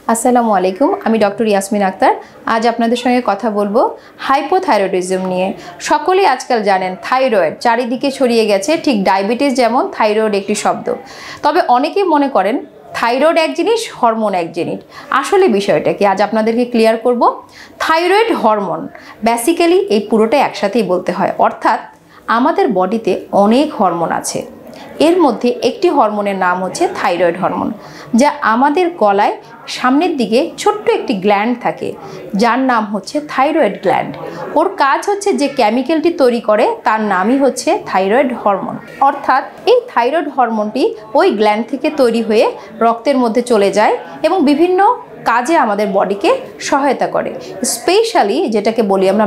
আসসালামু আলাইকুম, আমি ডক্টর ইয়াসমিন আক্তার। আজ আপনাদের সঙ্গে কথা বলবো হাইপোথাইরয়েডিজম নিয়ে। সকলেই আজকাল জানেন থাইরয়েড চারিদিকে ছড়িয়ে গেছে, ঠিক ডায়াবেটিস যেমন থাইরয়েড একটি শব্দ। তবে অনেকেই মনে করেন থাইরয়েড এক জিনিস, হরমোন এক জিনিস। আসলে বিষয়টা কি আজ আপনাদেরকে ক্লিয়ার করব। থাইরয়েড হরমোন বেসিক্যালি এই পুরোটাই একসাথেই বলতে হয়, অর্থাৎ আমাদের বডিতে অনেক হরমোন আছে। এর মধ্যে একটি হরমোনের নাম হচ্ছে থাইরয়েড হরমোন, যা আমাদের গলায় সামনের দিকে ছোট্ট একটি গ্ল্যান্ড থাকে, যার নাম হচ্ছে থাইরয়েড গ্ল্যান্ড। ওর কাজ হচ্ছে যে কেমিক্যালটি তৈরি করে তার নামই হচ্ছে থাইরয়েড হরমোন। অর্থাৎ এই থাইরয়েড হরমোনটি ওই গ্ল্যান্ড থেকে তৈরি হয়ে রক্তের মধ্যে চলে যায় এবং বিভিন্ন কাজে আমাদের বডিকে সহায়তা করে। স্পেশালি যেটাকে বলি আমরা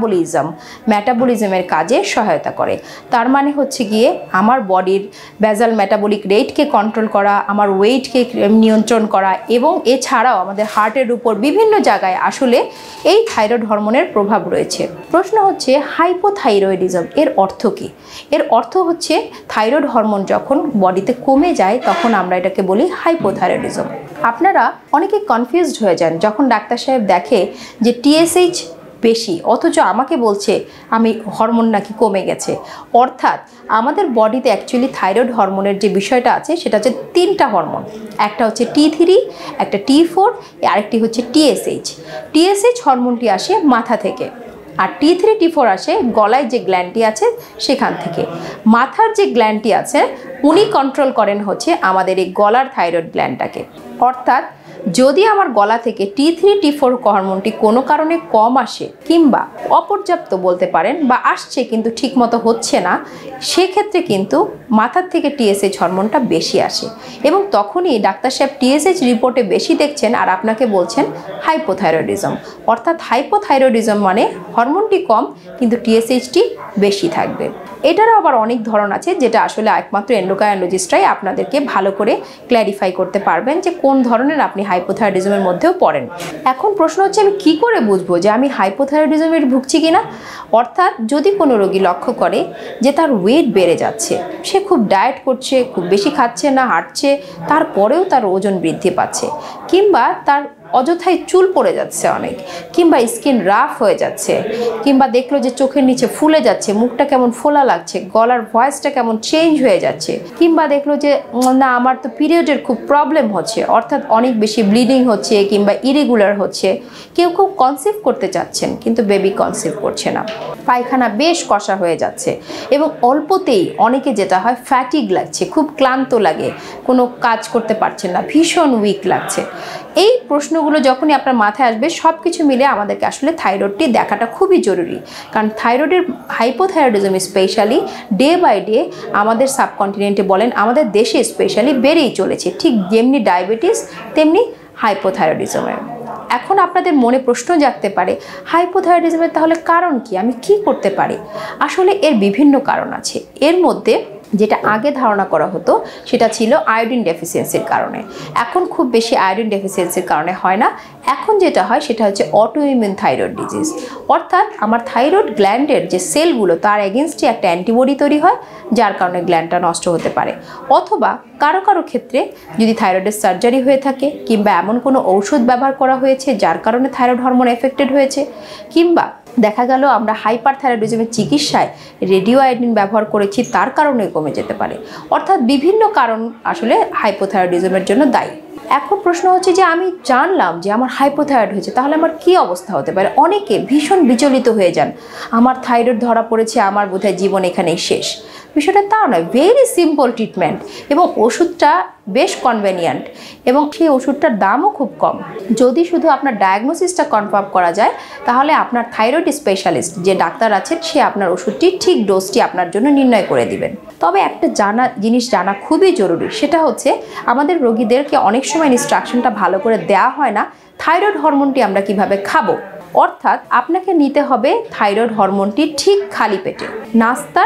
মেটাবলিজমের কাজে সহায়তা করে। তার মানে হচ্ছে গিয়ে আমার বডির বেসাল মেটাবলিক রেটকে কন্ট্রোল করা, আমার ওয়েটকে নিয়ন্ত্রণ করা, এবং এছাড়াও আমাদের হার্টের উপর বিভিন্ন জায়গায় আসলে এই থাইরয়েড হরমোনের প্রভাব রয়েছে। প্রশ্ন হচ্ছে হাইপোথাইরয়েডিজম এর অর্থ কী? এর অর্থ হচ্ছে থাইরয়েড হরমোন যখন বডিতে কমে যায় তখন আমরা এটাকে বলি হাইপোথাইরয়েডিজম। আপনারা অনেকে কনফিউজড হয়ে যান যখন ডাক্তার সাহেব দেখে যে টিএসএইচ বেশি, অথচ আমাকে বলছে আমি হরমোন নাকি কমে গেছে। অর্থাৎ আমাদের বডিতে অ্যাকচুয়ালি থাইরয়েড হরমোনের যে বিষয়টা আছে সেটা হচ্ছে তিনটা হরমোন। একটা হচ্ছে T3, একটা T4, আরেকটি হচ্ছে টিএসএইচ। টিএসএইচ হরমোনটি আসে মাথা থেকে, আর T3 T4 আসে গলায় যে গ্ল্যান্ডটি আছে সেখান থেকে। মাথার যে গ্ল্যান্ডটি আছে উনি কন্ট্রোল করেন হচ্ছে আমাদের এই গলার থাইরয়েড গ্ল্যান্ডটাকে। অর্থাৎ যদি আমার গলা থেকে T3 T4 হরমোনটি কোনো কারণে কম আসে কিংবা অপর্যাপ্ত বলতে পারেন, বা আসছে কিন্তু ঠিকমতো হচ্ছে না, সেক্ষেত্রে কিন্তু মাথার থেকে টিএসএইচ হরমোনটা বেশি আসে এবং তখনই ডাক্তার সাহেব টিএসএইচ রিপোর্টে বেশি দেখছেন আর আপনাকে বলছেন হাইপোথাইরয়েডিজম। অর্থাৎ হাইপোথাইরয়েডিজম মানে হরমোনটি কম কিন্তু টিএসএইচটি বেশি থাকবে। এটারও আবার অনেক ধরন আছে, যেটা আসলে একমাত্র এন্ডোক্রাইনোলজিস্টরাই আপনাদেরকে ভালো করে ক্ল্যারিফাই করতে পারবেন যে কোন ধরনের আপনি হাইপোথাইরয়েডিজমের মধ্যেও পড়েন। এখন প্রশ্ন হচ্ছে আমি কি করে বুঝবো যে আমি হাইপোথাইরয়েডিজমের ভুগছি কিনা? অর্থাৎ যদি কোনো রোগী লক্ষ্য করে যে তার ওয়েট বেড়ে যাচ্ছে, সে খুব ডায়েট করছে, খুব বেশি খাচ্ছে না, হাঁটছে, তারপরেও তার ওজন বৃদ্ধি পাচ্ছে, কিংবা তার অযথাই চুল পড়ে যাচ্ছে অনেক, কিংবা স্কিন রাফ হয়ে যাচ্ছে, কিংবা দেখলো যে চোখের নিচে ফুলে যাচ্ছে, মুখটা কেমন ফোলা লাগছে, গলার ভয়েসটা কেমন চেঞ্জ হয়ে যাচ্ছে, কিংবা দেখলো যে না আমার তো পিরিয়ডের খুব প্রবলেম হচ্ছে, অর্থাৎ অনেক বেশি ব্লিডিং হচ্ছে কিংবা ইরেগুলার হচ্ছে, কেউ কেউ কনসিভ করতে চাচ্ছেন কিন্তু বেবি কনসিভ করছে না, পায়খানা বেশ কষা হয়ে যাচ্ছে, এবং অল্পতেই অনেকে যেটা হয় ফ্যাটিগ লাগছে, খুব ক্লান্ত লাগে, কোনো কাজ করতে পারছেন না, ভীষণ উইক লাগছে। এই প্রশ্নগুলো যখনই আপনার মাথায় আসবে সব কিছু মিলে আমাদেরকে আসলে থাইরয়েডটি দেখাটা খুবই জরুরি। কারণ থাইরয়েডের hypothyroidism specially day by day আমাদের সাবকন্টিনেন্টে বলেন আমাদের দেশে স্পেশালি বেড়েই চলেছে, ঠিক যেমনি ডায়াবেটিস তেমনি হাইপোথাইরয়েডিজমের। এখন আপনাদের মনে প্রশ্ন জাগতে পারে হাইপোথাইরয়েডিজমের তাহলে কারণ কি, আমি কি করতে পারি? আসলে এর বিভিন্ন কারণ আছে। এর মধ্যে যেটা আগে ধারণা করা হতো সেটা ছিল আয়োডিন ডেফিসিয়েন্সির কারণে। এখন খুব বেশি আয়োডিন ডেফিসিয়েন্সির কারণে হয় না। এখন যেটা হয় সেটা হচ্ছে অটোইমিউন থাইরয়েড ডিজিজ। অর্থাৎ আমার থাইরয়েড গ্ল্যান্ডের যে সেলগুলো তার এগেনস্টে একটা অ্যান্টিবডি তৈরি হয়, যার কারণে গ্ল্যান্ডটা নষ্ট হতে পারে। অথবা কারো কারো ক্ষেত্রে যদি থাইরয়েডের সার্জারি হয়ে থাকে, কিংবা এমন কোনো ঔষধ ব্যবহার করা হয়েছে যার কারণে থাইরয়েড হরমোন এফেক্টেড হয়েছে, কিংবা দেখা গেল আমরা হাইপারথাইরয়েডিজমের চিকিৎসায় রেডিও আয়োডিন ব্যবহার করেছি, তার কারণে কমে যেতে পারে। অর্থাৎ বিভিন্ন কারণ আসলে হাইপোথাইরয়েডিজমের জন্য দায়ী। এখন প্রশ্ন হচ্ছে যে আমি জানলাম যে আমার হাইপোথাইরয়েড হয়েছে, তাহলে আমার কি অবস্থা হতে পারে? অনেকে ভীষণ বিচলিত হয়ে যান, আমার থাইরয়েড ধরা পড়েছে, আমার বোধহয় জীবন এখানেই শেষ। বিষয়টা তাও নয়, ভেরি সিম্পল ট্রিটমেন্ট, এবং ওষুধটা বেশ কনভেনিয়েন্ট, এবং সেই ওষুধটার দামও খুব কম। যদি শুধু আপনার ডায়াগনোসিসটা কনফার্ম করা যায় তাহলে আপনার থাইরয়েড স্পেশালিস্ট যে ডাক্তার আছেন সে আপনার ওষুধটি ঠিক ডোজটি আপনার জন্য নির্ণয় করে দিবেন। তবে একটা জিনিস জানা খুবই জরুরি, সেটা হচ্ছে আমাদের রোগীদেরকে অনেক সময় ইনস্ট্রাকশনটা ভালো করে দেওয়া হয় না থাইরয়েড হরমোনটি আমরা কিভাবে খাবো। অর্থাৎ আপনাকে নিতে হবে থাইরয়েড হরমোনটি ঠিক খালি পেটে, নাস্তার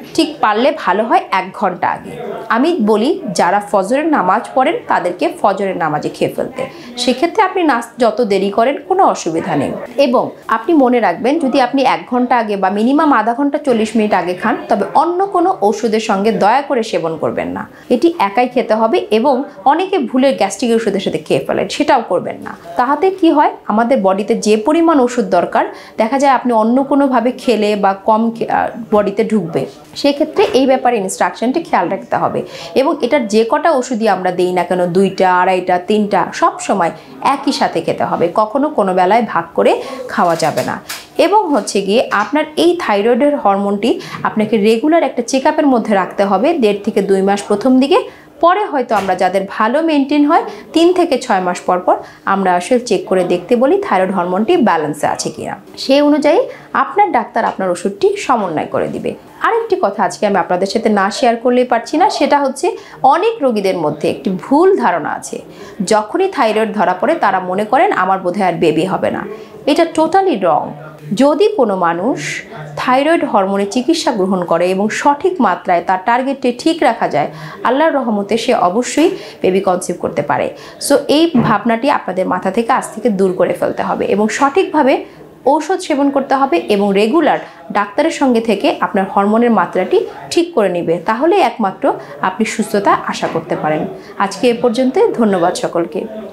ঠিক পারলে ভালো হয় 1 ঘন্টা আগে। আমি বলি যারা ফজরের নামাজ পড়েন তাদেরকে ফজরের নামাজে খেয়ে ফেলতে। সেক্ষেত্রে আপনি যত দেরি করেন কোনো অসুবিধা নেই। এবং আপনি মনে রাখবেন, যদি আপনি 1 ঘন্টা আগে বা মিনিমাম আধা ঘন্টা 40 মিনিট আগে খান, তবে অন্য কোনো ওষুধের সঙ্গে দয়া করে সেবন করবেন না। এটি একাই খেতে হবে। এবং অনেকে ভুলে গ্যাস্ট্রিক ওষুধের সাথে খেয়ে ফেলেন, সেটাও করবেন না। তাহাতে কি হয়, আমাদের বডিতে যে পরিমাণ ওষুধ দরকার দেখা যায় আপনি অন্য কোনোভাবে খেলে বা কম বডিতে ঢুকবে। সেক্ষেত্রে এই ব্যাপারে ইনস্ট্রাকশনটি খেয়াল রাখতে হবে। এবং এটার যে কটা ওষুধই আমরা দিই না কেন, 2টা, 2.5টা, 3টা, সব সময় একই সাথে খেতে হবে। কখনো কোনো বেলায় ভাগ করে খাওয়া যাবে না। এবং হচ্ছে গিয়ে আপনার এই থাইরয়েডের হরমোনটি আপনাকে রেগুলার একটা চেক আপের মধ্যে রাখতে হবে 1.5 থেকে 2 মাস প্রথম দিকে। পরে হয়তো আমরা যাদের ভালো মেনটেন হয় 3 থেকে 6 মাস পর পর আমরা আসলে চেক করে দেখতে বলি থাইরয়েড হরমোনটি ব্যালেন্সে আছে কিনা। সেই অনুযায়ী আপনার ডাক্তার আপনার ওষুধটি সমন্বয় করে দিবে। আরেকটি কথা আজকে আমি আপনাদের সাথে না শেয়ার করলেই পারছি না, সেটা হচ্ছে অনেক রোগীদের মধ্যে একটি ভুল ধারণা আছে। যখনই থাইরয়েড ধরা পড়ে তারা মনে করেন আমার বোধহয় আর বেবি হবে না। এটা টোটালি রং। যদি কোনো মানুষ থাইরয়েড হরমোনের চিকিৎসা গ্রহণ করে এবং সঠিক মাত্রায় তার টার্গেটটি ঠিক রাখা যায়, আল্লাহর রহমতে সে অবশ্যই বেবি কনসিভ করতে পারে। সো এই ভাবনাটি আপনাদের মাথা থেকে আজ থেকে দূর করে ফেলতে হবে এবং সঠিকভাবে ঔষধ সেবন করতে হবে এবং রেগুলার ডাক্তারের সঙ্গে থেকে আপনার হরমোনের মাত্রাটি ঠিক করে নেবে। তাহলে একমাত্র আপনি সুস্থতা আশা করতে পারেন। আজকে এ পর্যন্ত, ধন্যবাদ সকলকে।